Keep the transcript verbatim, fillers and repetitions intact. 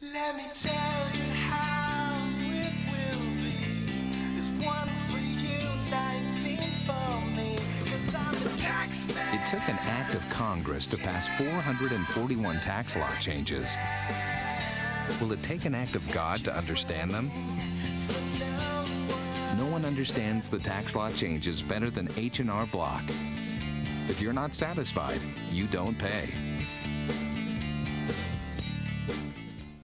Let me tell you how it will be. There's one for you, nineteen for me. 'Cause I'm the tax man. It took an act of Congress to pass four hundred forty-one tax law changes. Will it take an act of God to understand them? No one understands the tax law changes better than H and R Block. If you're not satisfied, you don't pay.